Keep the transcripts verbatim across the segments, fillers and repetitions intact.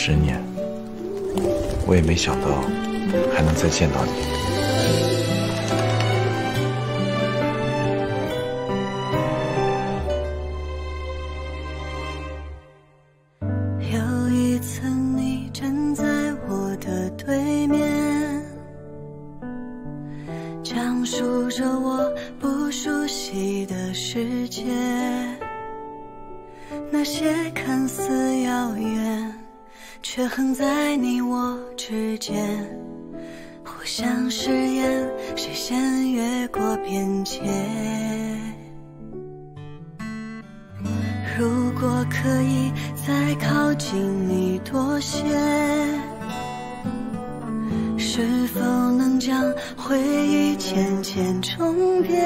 十年，我也没想到还能再见到你。 有一次你站在我的对面，讲述着我不熟悉的世界，那些看似遥远却横在你我之间，互相试验谁先越过边界。如果可以再靠近你多些，是否能将回忆渐渐重叠？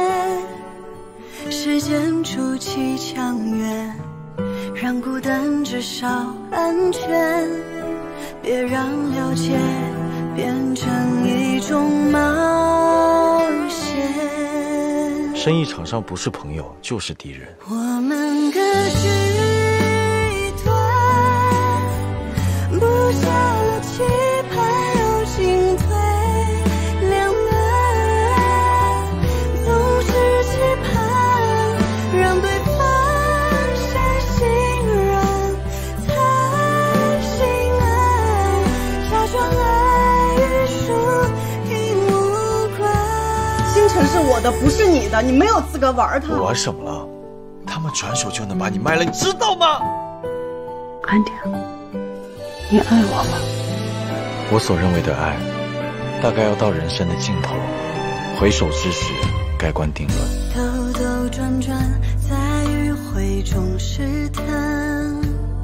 时间筑起墙垣，让孤单至少安全，别让了解变成一种冒险。 生意场上不是朋友就是敌人。 我们各据一端，布下了棋盘又进退两难，总是期盼让对方先心软才心安，假装爱与输赢无关。 星辰是我的，不是你的，你没有资格玩它。 玩什么了？他们转手就能把你卖了，你知道吗？ 安迪，你爱我吗？ 我所认为的爱，大概要到人生的尽头，回首之时，盖棺定论。 兜兜转转，在迂回中试探，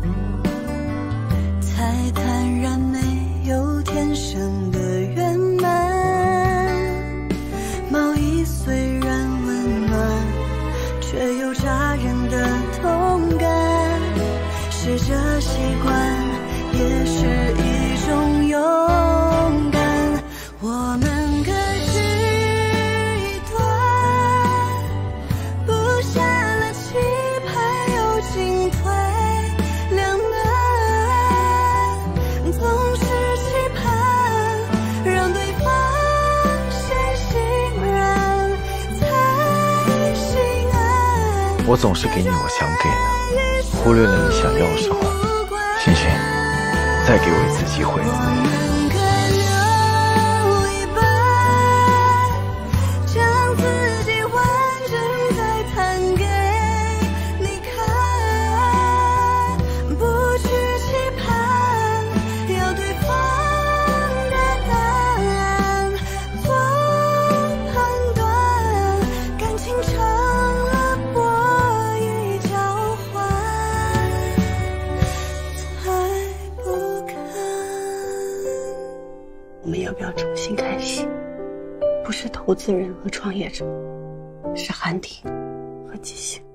才坦然没有天生的圆满。毛衣虽然温暖，却有扎人的痛感，试着习惯也是一种勇敢。我们各据一端，布下了棋盘又进退两难，总是期盼让对方先心软才心安。 我总是给你我想给的，忽略了你想要什么。星星，再给我一次机会。 我们各留一半，将自己完整再弹给你看，不去期盼要对方的答案，做判断，感情成了博弈交换，才不敢。 我们要不要重新开始？不是投资人和创业者，是韩婷和吉星。